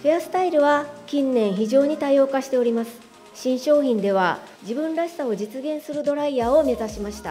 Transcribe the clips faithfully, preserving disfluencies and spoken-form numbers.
ヘアスタイルは近年非常に多様化しております。新商品では自分らしさを実現するドライヤーを目指しました。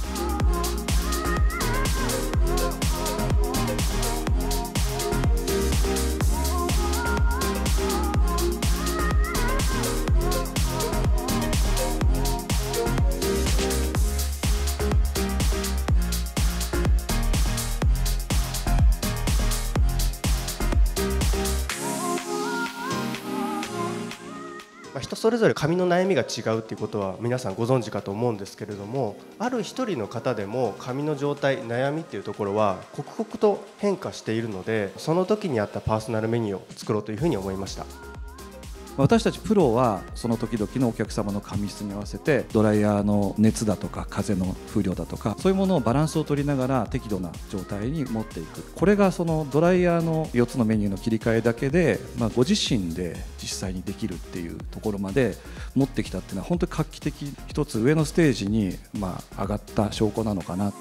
人それぞれ髪の悩みが違うっていうことは皆さんご存知かと思うんですけれども、ある一人の方でも髪の状態、悩みっていうところは刻々と変化しているので、その時に合ったパーソナルメニューを作ろうというふうに思いました。 私たちプロはその時々のお客様の髪質に合わせてドライヤーの熱だとか風の風量だとかそういうものをバランスを取りながら適度な状態に持っていく。これがそのドライヤーのよっつのメニューの切り替えだけで、まあ、ご自身で実際にできるっていうところまで持ってきたっていうのは本当に画期的、一つ上のステージにまあ上がった証拠なのかな。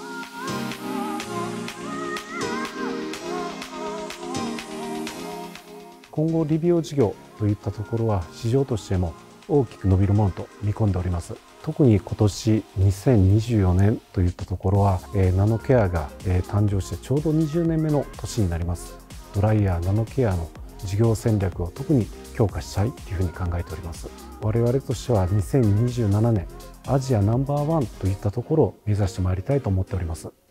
今後理美容事業といったところは市場としても大きく伸びるものと見込んでおります。特に今年にせんにじゅうよねんといったところは、えー、ナノケアが、えー、誕生してちょうどにじゅうねんめの年になります。ドライヤーナノケアの事業戦略を特に強化したいというふうに考えております。我々としてはにせんにじゅうななねんアジアナンバーワンといったところを目指してまいりたいと思っております。